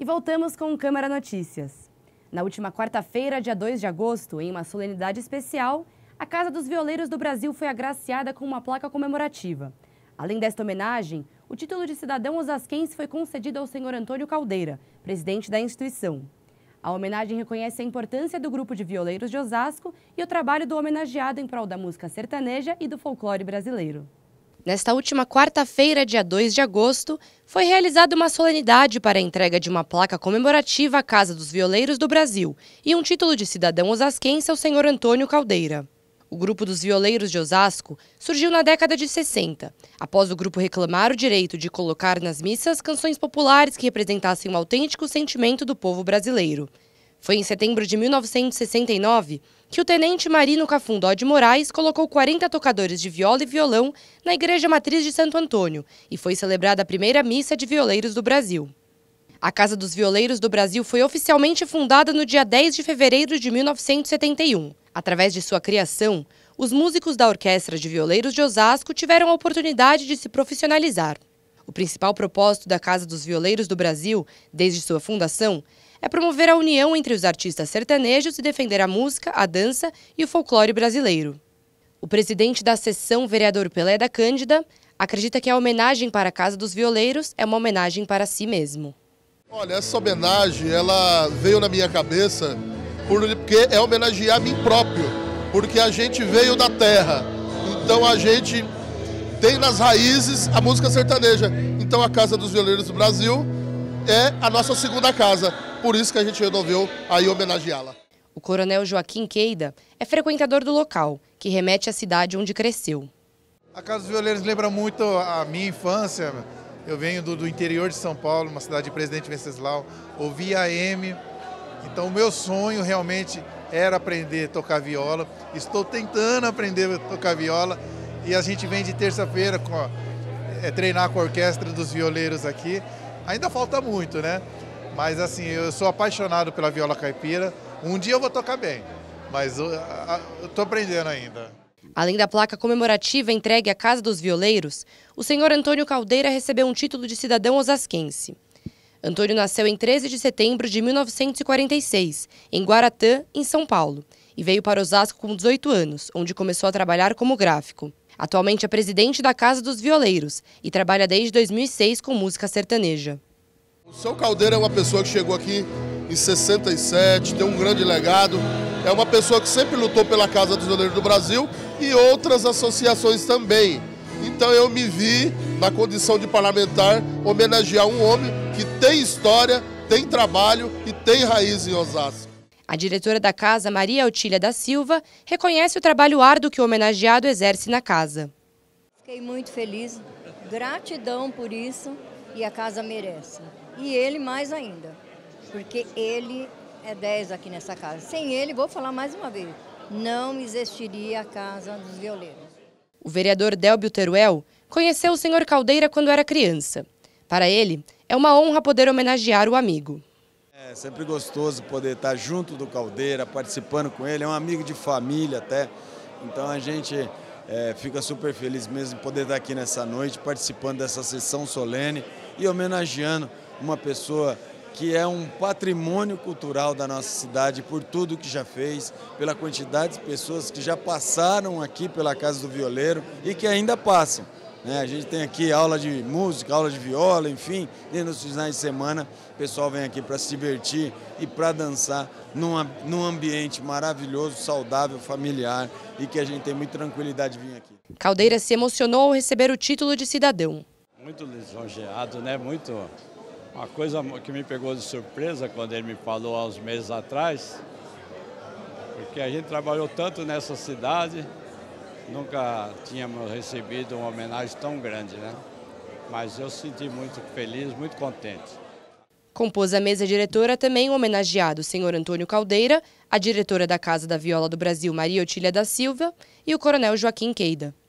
E voltamos com o Câmara Notícias. Na última quarta-feira, dia 2 de agosto, em uma solenidade especial, a Casa dos Violeiros do Brasil foi agraciada com uma placa comemorativa. Além desta homenagem, o título de cidadão osasquense foi concedido ao senhor Antônio Caldeira, presidente da instituição. A homenagem reconhece a importância do grupo de violeiros de Osasco e o trabalho do homenageado em prol da música sertaneja e do folclore brasileiro. Nesta última quarta-feira, dia 2 de agosto, foi realizada uma solenidade para a entrega de uma placa comemorativa à Casa dos Violeiros do Brasil e um título de cidadão osasquense ao senhor Antônio Caldeira. O grupo dos violeiros de Osasco surgiu na década de 60, após o grupo reclamar o direito de colocar nas missas canções populares que representassem um autêntico sentimento do povo brasileiro. Foi em setembro de 1969 que o tenente Marino Cafundó de Moraes colocou 40 tocadores de viola e violão na Igreja Matriz de Santo Antônio e foi celebrada a primeira missa de violeiros do Brasil. A Casa dos Violeiros do Brasil foi oficialmente fundada no dia 10 de fevereiro de 1971. Através de sua criação, os músicos da Orquestra de Violeiros de Osasco tiveram a oportunidade de se profissionalizar. O principal propósito da Casa dos Violeiros do Brasil, desde sua fundação, é promover a união entre os artistas sertanejos e defender a música, a dança e o folclore brasileiro. O presidente da seção, vereador Pelé da Cândida, acredita que a homenagem para a Casa dos Violeiros é uma homenagem para si mesmo. Olha, essa homenagem, ela veio na minha cabeça porque é homenagear a mim próprio, porque a gente veio da terra, então a gente tem nas raízes a música sertaneja. Então a Casa dos Violeiros do Brasil é a nossa segunda casa, por isso que a gente resolveu aí homenageá-la. O coronel Joaquim Queida é frequentador do local, que remete à cidade onde cresceu. A Casa dos Violeiros lembra muito a minha infância. Eu venho do interior de São Paulo, uma cidade de Presidente Venceslau, ouvi a AM. Então o meu sonho realmente era aprender a tocar viola. Estou tentando aprender a tocar viola e a gente vem de terça-feira treinar com a Orquestra dos Violeiros aqui. Ainda falta muito, né? Mas assim, eu sou apaixonado pela viola caipira. Um dia eu vou tocar bem, mas eu estou aprendendo ainda. Além da placa comemorativa entregue à Casa dos Violeiros, o senhor Antônio Caldeira recebeu um título de cidadão osasquense. Antônio nasceu em 13 de setembro de 1946, em Guaratã, em São Paulo, e veio para Osasco com 18 anos, onde começou a trabalhar como gráfico. Atualmente é presidente da Casa dos Violeiros e trabalha desde 2006 com música sertaneja. O seu Caldeira é uma pessoa que chegou aqui em 67, tem um grande legado, é uma pessoa que sempre lutou pela Casa dos Violeiros do Brasil e outras associações também. Então eu me vi na condição de parlamentar homenagear um homem que tem história, tem trabalho e tem raiz em Osasco. A diretora da casa, Maria Otília da Silva, reconhece o trabalho árduo que o homenageado exerce na casa. Fiquei muito feliz, gratidão por isso, e a casa merece. E ele mais ainda, porque ele é 10 aqui nessa casa. Sem ele, vou falar mais uma vez, não existiria a Casa dos Violeiros. O vereador Délbio Teruel conheceu o senhor Caldeira quando era criança. Para ele, é uma honra poder homenagear o amigo. É sempre gostoso poder estar junto do Caldeira, participando com ele, é um amigo de família até. Então a gente fica super feliz mesmo de poder estar aqui nessa noite, participando dessa sessão solene e homenageando uma pessoa que é um patrimônio cultural da nossa cidade por tudo que já fez, pela quantidade de pessoas que já passaram aqui pela Casa do Violeiro e que ainda passam. A gente tem aqui aula de música, aula de viola, enfim, e nos finais de semana o pessoal vem aqui para se divertir e para dançar num ambiente maravilhoso, saudável, familiar e que a gente tem muita tranquilidade de vir aqui. Caldeira se emocionou ao receber o título de cidadão. Muito lisonjeado, né? Uma coisa que me pegou de surpresa quando ele me falou há uns meses atrás, porque a gente trabalhou tanto nessa cidade, nunca tínhamos recebido uma homenagem tão grande, né? Mas eu senti muito feliz, muito contente. Compôs a mesa diretora também o homenageado o senhor Antônio Caldeira, a diretora da Casa da Viola do Brasil, Maria Otília da Silva, e o coronel Joaquim Queida.